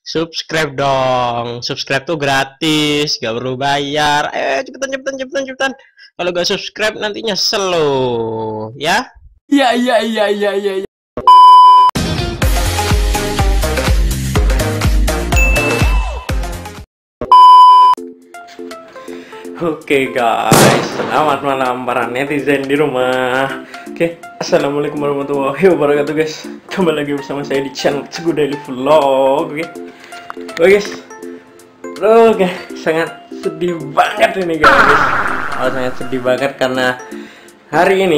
Subscribe dong. Subscribe tuh gratis, gak perlu bayar. Cepetan. Kalau gak subscribe nantinya slow, ya. Iya. Oke guys, selamat malam para netizen di rumah. Oke, assalamualaikum warahmatullahi wabarakatuh guys. Kembali lagi bersama saya di channel Teguh Daily Vlog. Oke sangat sedih banget ini guys. Sangat sedih banget karena hari ini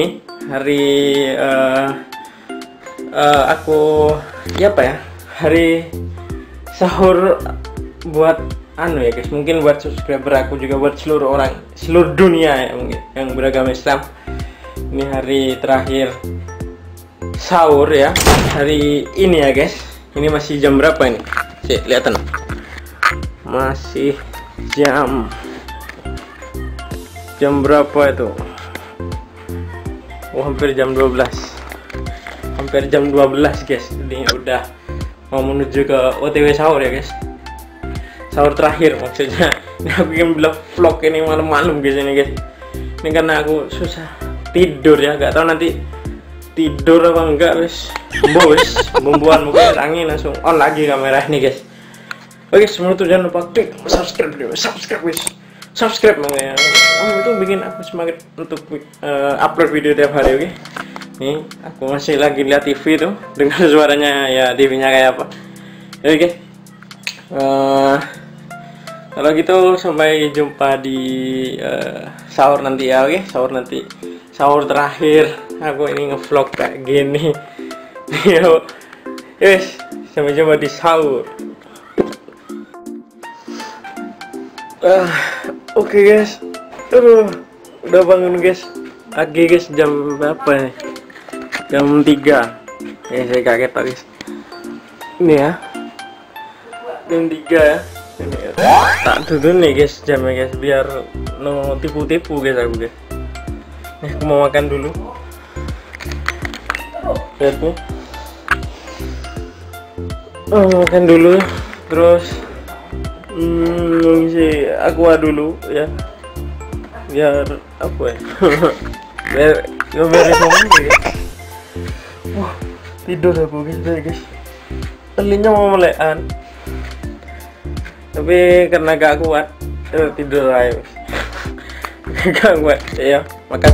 aku hari sahur buat ya guys, mungkin buat subscriber aku juga, buat seluruh dunia ya, mungkin yang beragama Islam. Ini hari terakhir sahur ya, hari ini ya guys. Ini masih jam berapa ini? Cek, lihatan. Masih jam berapa itu? Oh, hampir jam 12. Hampir jam 12 guys. Ini udah mau menuju ke OTW sahur ya guys. Sahur terakhir maksudnya. Ini aku ingin vlog ini malam-malam guys ini guys. Ini karena aku susah tidur ya, gak tahu nanti tidur apa enggak wis. Bumbuan mungkin angin langsung on lagi kamera ini guys. Oke, semua tuh jangan lupa klik subscribe wis. Subscribe makanya. Kamu itu bikin aku semangat untuk upload video tiap hari, oke? Nih, aku masih lagi lihat TV tuh, dengar suaranya ya, TV-nya kayak apa. Oke. Kalau gitu sampai jumpa di sahur nanti ya, oke? Sahur terakhir aku ini ngevlog kayak gini. Yo, yes, sampai jumpa di sahur. Oke guys, udah bangun guys. Pagi guys, jam berapa nih? Jam 3. Ya saya kaget guys. Ini ya, jam 3 ya. Tak dulu nih guys jamnya guys, biar no tipu-tipu guys aku guys. Nih aku mau makan dulu. Lihat nih. Makan dulu, terus ngisi aqua dulu ya. Biar apa ya? biar ngomong guys. Wah, tidur aku guys. Telinya mau melekan. Tapi karena gak kuat, tidur aja. Gak kuat, ya makan.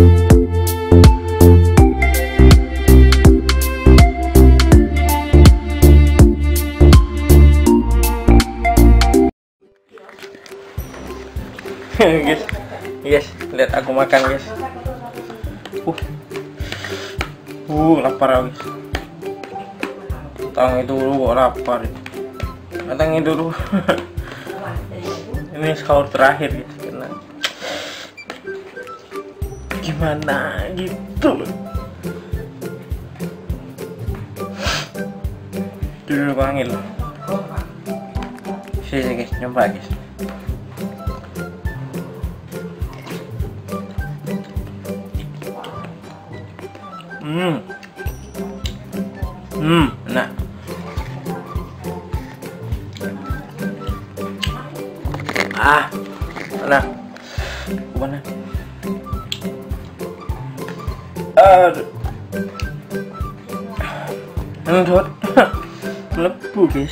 guys, lihat aku makan guys. Lapar guys. Tang itu dulu kok lapar. Datang dulu. Ini sahur terakhir guys, karena gimana gitu loh. Dulu panggil. Sini guys, coba guys. Enak. Mana? Nonton. Melepuh guys.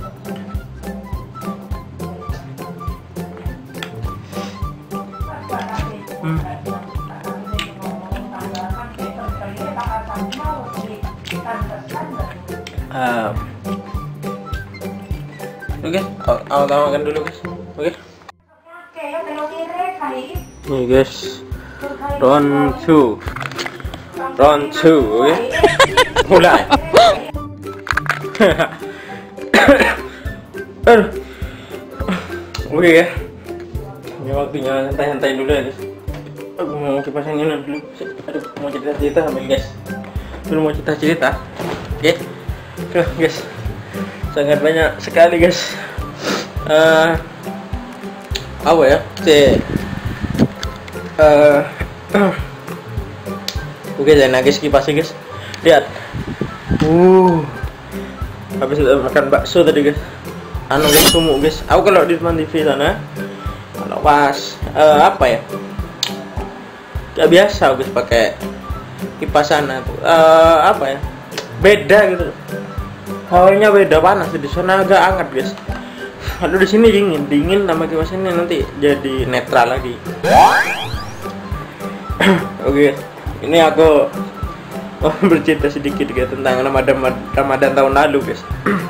Oke, awal makan dulu guys. Oke. Nih guys, round 2, oke? Mulai. Oke ya, ini waktunya santai-santai dulu ya guys. Aku mau kipas angin dulu. Aduh, mau cerita sambil guys. Mau cerita. Oke, guys, sangat banyak sekali guys. Apa ya? Oke, jangan nangis kipasnya guys. Lihat. Habis makan bakso tadi guys. anu guys, sumuk guys. Aku kalau di depan TV sana, kalau pas apa ya, gak biasa guys pakai kipas sana tuh. Apa ya, beda gitu. Hawanya beda, panas di sana agak hangat guys. Aduh di sini dingin sama kipas ini nanti jadi netral lagi. Oke, ini aku bercerita sedikit guys tentang Ramadan tahun lalu guys.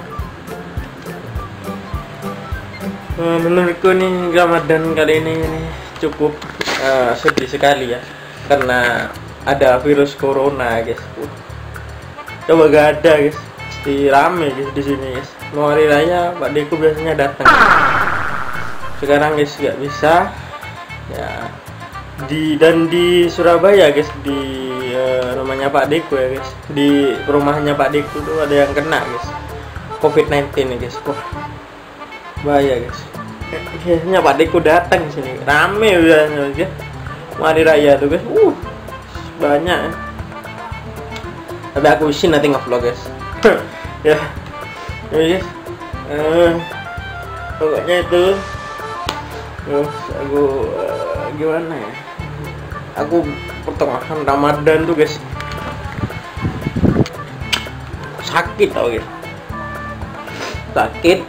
Menurutku nih Ramadan kali ini cukup sedih sekali ya, karena ada virus corona guys. Coba gak ada guys, pasti rame guys di sini guys. Mau hari raya Pak Deku biasanya datang. Sekarang guys gak bisa ya. Di Surabaya guys, di rumahnya Pak Deku ya guys, di rumahnya Pak Deku tuh ada yang kena guys COVID-19 nih guys. Wah bahaya guys. Biasanya Pak Deku datang sini rame biasanya guys. Hari raya tuh guys, banyak ya. Tapi aku isi nanti nge-vlog guys. Ya guys, pokoknya itu aku gimana ya, aku pertengahan Ramadan tuh guys sakit tau guys, sakit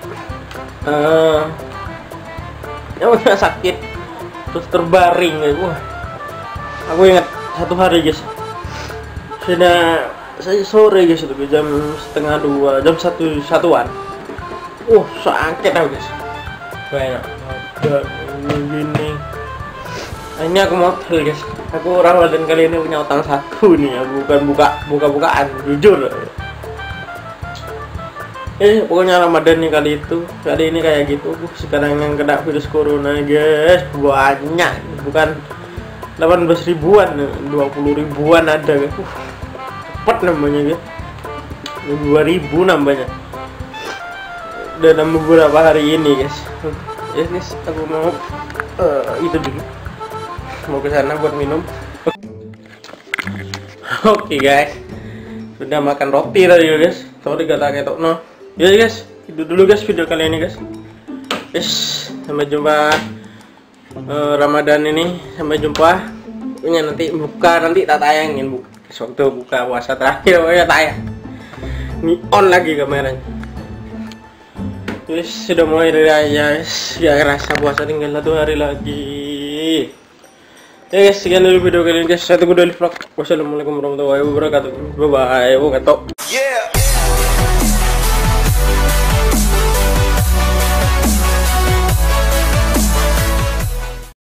ya udah sakit terus terbaring guys. Wah aku ingat satu hari guys, saya sore guys, itu jam 1:30, jam 1-1an. Sakit tau guys, banyak gini. Ini aku model guys, aku Ramadan kali ini punya utang satu nih ya, bukan bukaan jujur. Pokoknya Ramadan nih kali ini kayak gitu. Sekarang yang kena virus corona guys banyak, bukan 18 ribuan, 20 ribuan ada guys. Cepet namanya guys, 2000 nambahnya dalam beberapa hari ini guys. Guys, aku mau itu dulu, mau ke sana buat minum. Oke guys, sudah makan roti tadi guys. Sorry gak tak ketok no. Ya guys, itu dulu guys video kali ini guys. Sampai jumpa Ramadan ini, sampai jumpa. Punya nanti buka, nanti tak tayangin waktu buka puasa terakhir ya tayang. Ini on lagi kameranya. Guys, sudah mulai dari raya guys, gak kerasa puasa tinggal 1 hari lagi. Ya guys, sekian dulu video kali ini guys. Saya tunggu dari vlog. Wassalamualaikum warahmatullahi wabarakatuh. Bye bye.